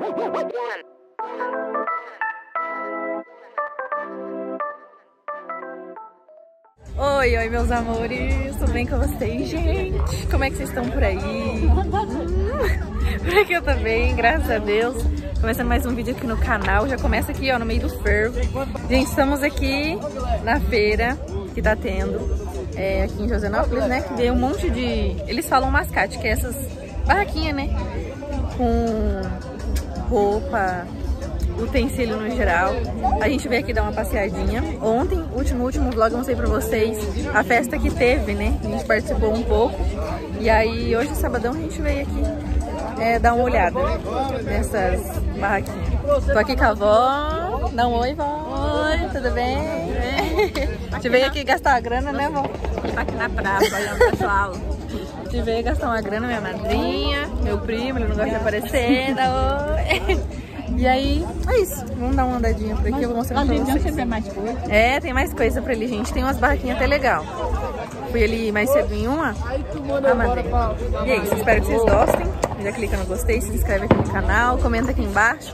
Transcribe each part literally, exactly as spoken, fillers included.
Oi, oi meus amores, tudo bem com vocês, gente? Como é que vocês estão por aí? Hum, por aqui eu tô bem, graças a Deus. Começando mais um vídeo aqui no canal, já começa aqui ó, no meio do fervo. Gente, estamos aqui na feira que tá tendo é, aqui em Josenópolis, né? Que veio um monte de... Eles falam mascate, que é essas barraquinhas, né? Com roupa, utensílio no geral. A gente veio aqui dar uma passeadinha. Ontem, último, último vlog, eu mostrei pra vocês a festa que teve, né? A gente participou um pouco. E aí, hoje, sabadão, a gente veio aqui é, dar uma olhada nessas barraquinhas. Tô aqui com a avó. Dá um oi, vó. Oi, tudo bem? A gente veio aqui gastar a grana, né, vó? Aqui na praça, olhando pessoal. A gente veio gastar uma grana, minha madrinha, meu primo, ele não gosta de aparecer, dá oi. E aí, é isso. Vamos dar uma andadinha por aqui, mas eu vou mostrar pra vocês. Sempre mais coisa. É, tem mais coisa pra ele, gente. Tem umas barraquinhas até legal. Fui ali mais cedo em uma. Ah, mandei. E é isso, espero que vocês gostem. Já clica no gostei, se inscreve aqui no canal, comenta aqui embaixo.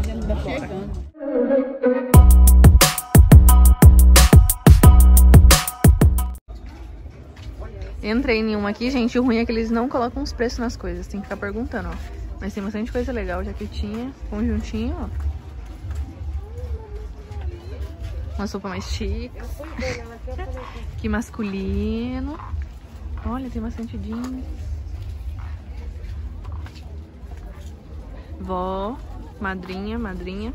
Entrei em uma aqui, gente. O ruim é que eles não colocam os preços nas coisas. Tem que ficar perguntando, ó. Mas tem bastante coisa legal, jaquetinha, conjuntinho, ó. Uma sopa mais chique. Que masculino. Olha, tem bastante jeans. Vó, madrinha, madrinha.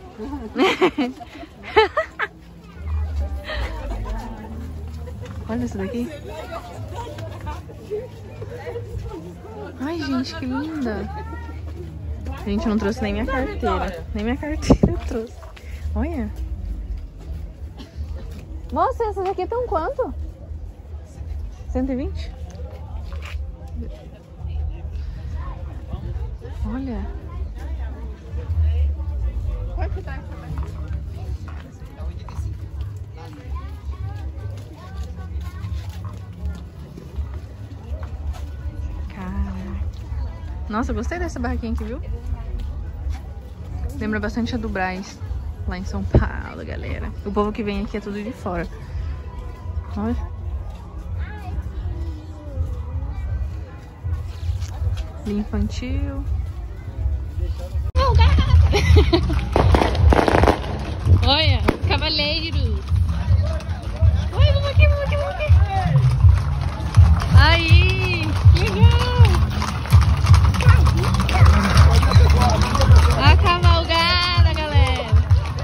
Olha isso daqui. Ai, gente, que linda. Gente, não trouxe nem minha carteira. Nem minha carteira eu trouxe. Olha. Moça, essas aqui estão quanto? cento e vinte? Olha. Nossa, eu gostei dessa barraquinha aqui, viu? Lembra bastante a do Brás, lá em São Paulo, galera. O povo que vem aqui é tudo de fora. Olha. Infantil. Olha, cavaleiros. Olha, vamos aqui, vamos aqui, vamos aqui. Aí, legal. A cavalgada, galera.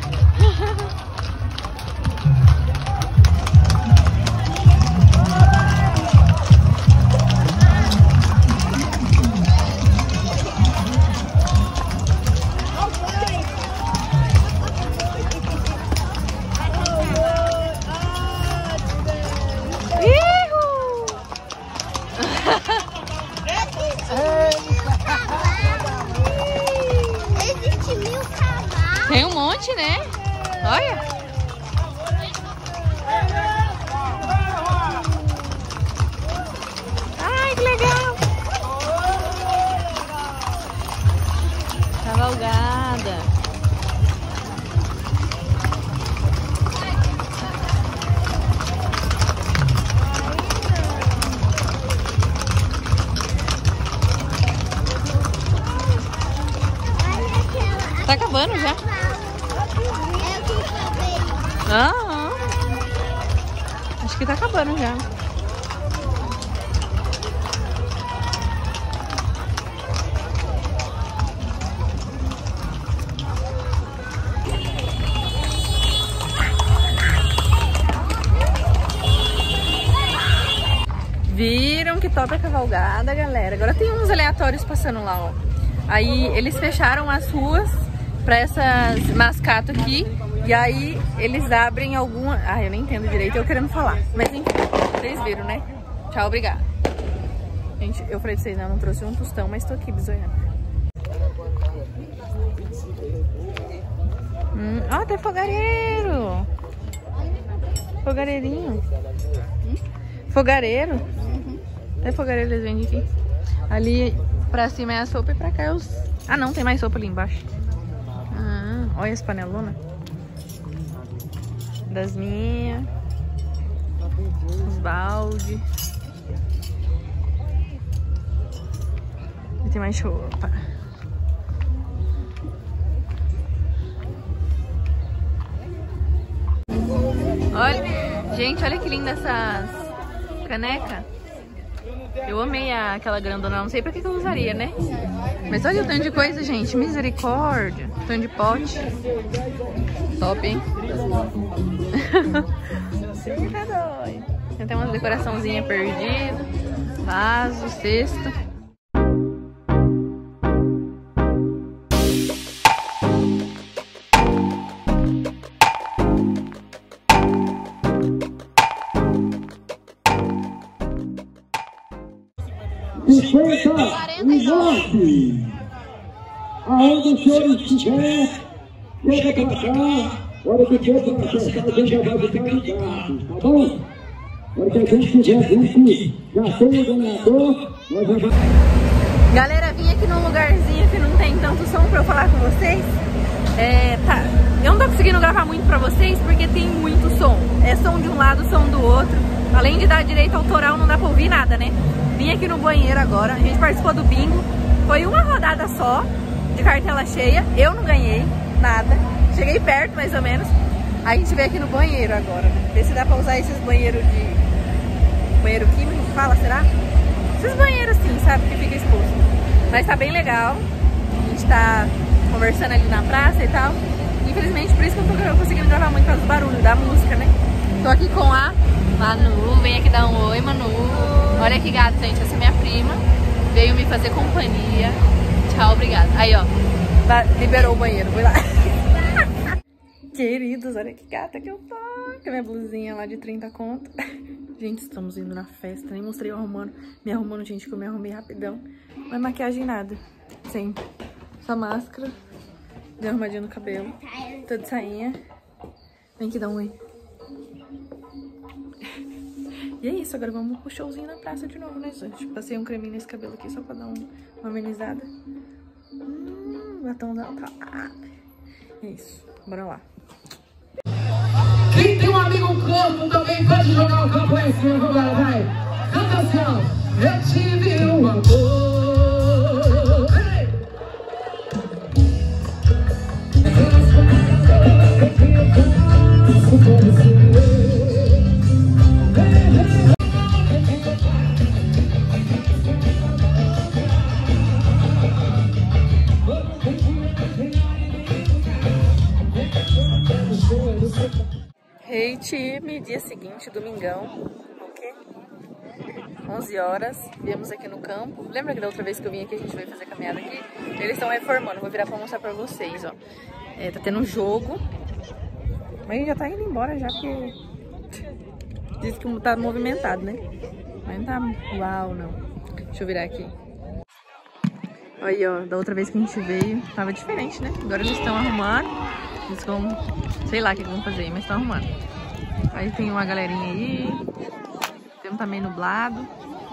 Tem um monte, né? Olha. Ai, que legal. Cavalgada. Tá acabando já. Ah, acho que tá acabando já. Viram que top a cavalgada, galera. Agora tem uns aleatórios passando lá, ó. Aí eles fecharam as ruas pra essas mascato aqui. E aí eles abrem alguma... Ah, eu nem entendo direito, eu querendo falar. Mas enfim, vocês viram, né? Tchau, obrigada. Gente, eu falei pra vocês, né? Eu não trouxe um tostão, mas tô aqui bisoiando. Hum, ó, tem fogareiro. Fogareirinho. Fogareiro. Até fogareiro eles vendem aqui. Ali pra cima é a sopa e pra cá é os Ah, não, tem mais sopa ali embaixo. Ah, olha essa panelona. Das minhas. Os balde. E tem mais sopa. Olha, gente, olha que linda essas canecas. Eu amei a, aquela grandona, não sei pra que, que eu usaria, né? Mas olha o tanto de coisa, gente. Misericórdia. Tanto de pote. Top, hein? Fica doido. Tem até umas decoraçãozinhas perdidas. Vaso, cesto. cinquenta minutos. Aonde o senhor estiver, chega pra cá. Hora que tiver pra acertar, a gente já vai ficar ligado, tá bom? Hora que a gente tiver visto, já tem o ganhador, nós já vamos. Galera, vim aqui num lugarzinho que não tem tanto som pra eu falar com vocês. É, tá. Eu não tô conseguindo gravar muito pra vocês porque tem muito som. É som de um lado, som do outro. Além de dar direito autoral, não dá pra ouvir nada, né? Vim aqui no banheiro agora, a gente participou do bingo. Foi uma rodada só, de cartela cheia. Eu não ganhei nada. Cheguei perto, mais ou menos. A gente veio aqui no banheiro agora. Ver se dá pra usar esses banheiros de... Banheiro químico, fala, será? Esses banheiros assim, sabe? Que fica exposto. Mas tá bem legal. A gente tá conversando ali na praça e tal. Infelizmente, por isso que eu não tô conseguindo gravar muito por causa do barulho, da música, né? Tô aqui com a Manu. Vem aqui dar um oi, Manu. Olha que gato, gente. Essa é minha prima. Veio me fazer companhia. Tchau, obrigada. Aí, ó. Liberou o banheiro. Fui lá. Queridos, olha que gata que eu tô. Com a minha blusinha lá de trinta conto. Gente, estamos indo na festa. Nem mostrei eu arrumando. Me arrumando, gente, que eu me arrumei rapidão. Não é maquiagem nada. Sem. Só máscara. Deu arrumadinha no cabelo. Tô de sainha. Vem aqui dar um oi. E é isso, agora vamos pro showzinho na praça de novo, né, gente? Passei um creminho nesse cabelo aqui só pra dar um, uma amenizada. Hum, batomzão tá. Ah, é isso, bora lá. Quem tem um amigo no campo também pode jogar o campo lá em cima, vamos lá, vai. Canta assim, ó. Eu tive um amor. Hey time, dia seguinte, domingão, o quê? onze horas, viemos aqui no campo. Lembra que da outra vez que eu vim aqui a gente veio fazer caminhada aqui? Eles estão reformando, vou virar pra mostrar pra vocês, ó. É, tá tendo um jogo, mas já tá indo embora já, porque diz que tá movimentado, né? Mas não tá uau, não. Deixa eu virar aqui. Aí, ó, da outra vez que a gente veio, tava diferente, né? Agora eles estão arrumando. Eles vão, sei lá o que eles vão fazer, mas estão arrumando. Aí tem uma galerinha aí. Tem um também nublado.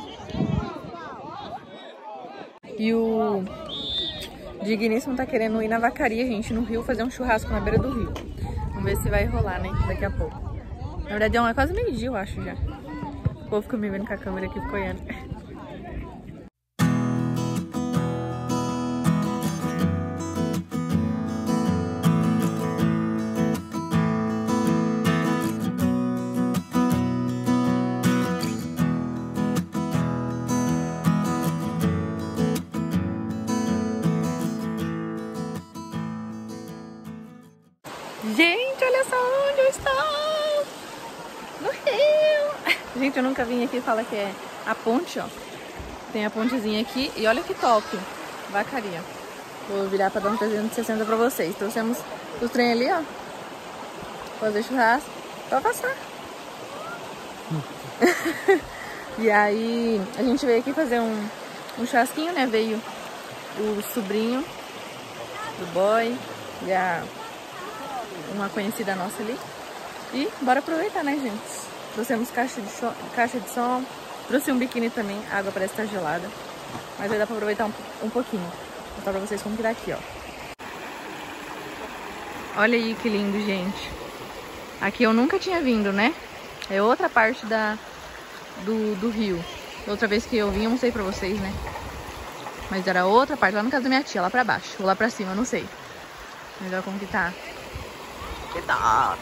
E o Digníssimo tá querendo ir na vacaria, gente, no rio, fazer um churrasco na beira do rio. Vamos ver se vai rolar, né, daqui a pouco. Na verdade é quase meio-dia, eu acho, já. O povo fica me vendo com a câmera aqui, ficou olhando. Gente, olha só onde eu estou! No rio! Gente, eu nunca vim aqui e fala que é a ponte, ó. Tem a pontezinha aqui e olha que top! Vacaria. Vou virar pra dar um trezentos e sessenta pra vocês. Trouxemos os trem ali, ó. Fazer churrasco. Pra passar. E aí, a gente veio aqui fazer um, um churrasquinho, né? Veio o sobrinho do boy e a... uma conhecida nossa ali. E bora aproveitar, né, gente? Trouxemos caixa de, som, caixa de som. Trouxe um biquíni também. A água parece estar gelada. Mas vai dar pra aproveitar um, um pouquinho. Vou mostrar pra vocês como que tá aqui, ó. Olha aí que lindo, gente. Aqui eu nunca tinha vindo, né? É outra parte da, do, do rio. Da outra vez que eu vim, eu mostrei pra vocês, né? Mas era outra parte, lá na casa da minha tia, lá pra baixo. Ou lá pra cima, não sei. Mas olha como que tá. Que top!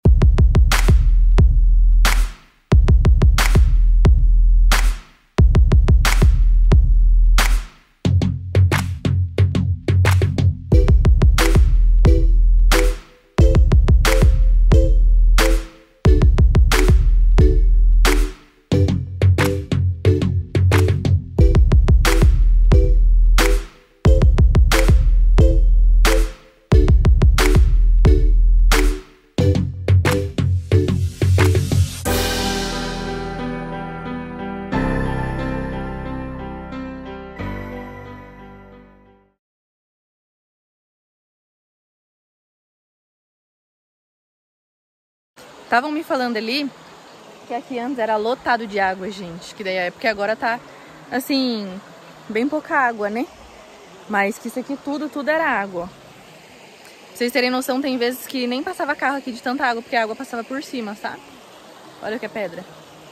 Estavam me falando ali que aqui antes era lotado de água, gente. Que daí é porque agora tá, assim, bem pouca água, né? Mas que isso aqui tudo, tudo era água. Pra vocês terem noção, tem vezes que nem passava carro aqui de tanta água, porque a água passava por cima, sabe? Olha o que é pedra.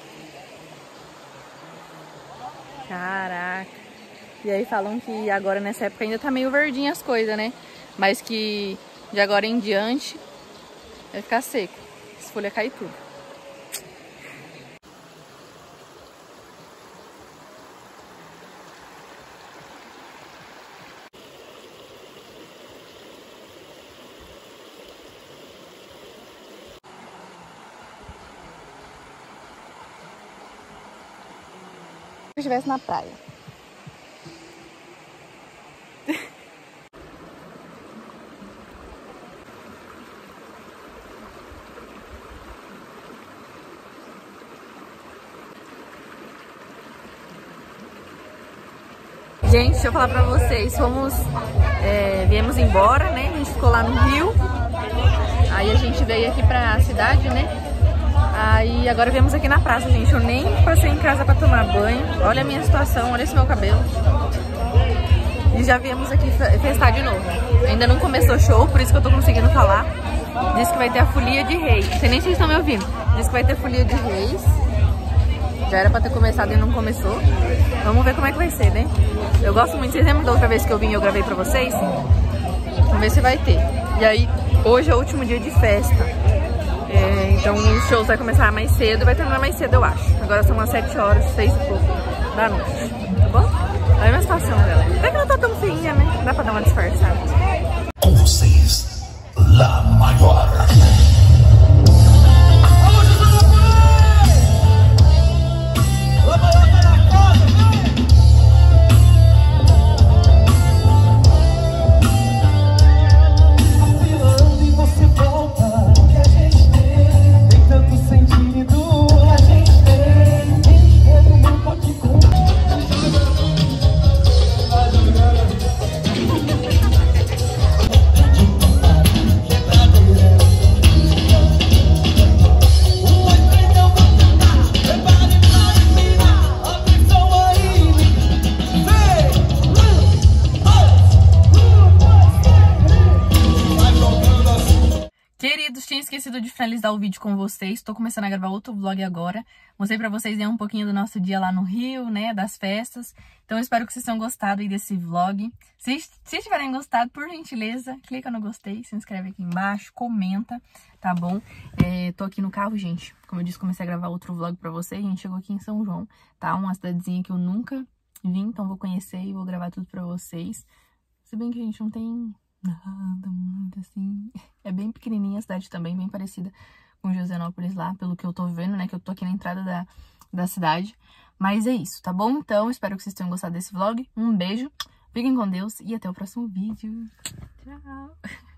Caraca. E aí falam que agora nessa época ainda tá meio verdinha as coisas, né? Mas que de agora em diante vai ficar seco. As folhas caem tudo. Se eu estivesse na praia. Gente, deixa eu falar pra vocês, fomos, é, viemos embora, né, a gente ficou lá no Rio, aí a gente veio aqui pra cidade, né, aí agora viemos aqui na praça, gente, eu nem passei em casa pra tomar banho, olha a minha situação, olha esse meu cabelo, e já viemos aqui festar de novo, ainda não começou o show, por isso que eu tô conseguindo falar, diz que vai ter a folia de reis, não sei nem se vocês estão me ouvindo, diz que vai ter folia de reis. Já era pra ter começado e não começou. Vamos ver como é que vai ser, né? Eu gosto muito. Vocês lembram da outra vez que eu vim e eu gravei pra vocês? Vamos ver se vai ter. E aí, hoje é o último dia de festa. É, então o show vai começar mais cedo e vai terminar mais cedo, eu acho. Agora são umas sete horas, seis e pouco da noite. Tá bom? Olha a minha situação, galera. Até que não tá tão feinha, né? Dá pra dar uma disfarçada. Com vocês, La Maior. Tinha esquecido de finalizar o vídeo com vocês, tô começando a gravar outro vlog agora. Mostrei pra vocês né, um pouquinho do nosso dia lá no Rio, né, das festas. Então eu espero que vocês tenham gostado aí desse vlog. Se, se tiverem gostado, por gentileza, clica no gostei, se inscreve aqui embaixo, comenta, tá bom? É, tô aqui no carro, gente, como eu disse, comecei a gravar outro vlog pra vocês. A gente chegou aqui em São João, tá? Uma cidadezinha que eu nunca vim, então vou conhecer e vou gravar tudo pra vocês. Se bem que a gente não tem... nada muito assim. É bem pequenininha a cidade também, bem parecida com Josenópolis lá, pelo que eu tô vendo, né? Que eu tô aqui na entrada da, da cidade. Mas é isso, tá bom? Então, espero que vocês tenham gostado desse vlog. Um beijo, fiquem com Deus e até o próximo vídeo. Tchau!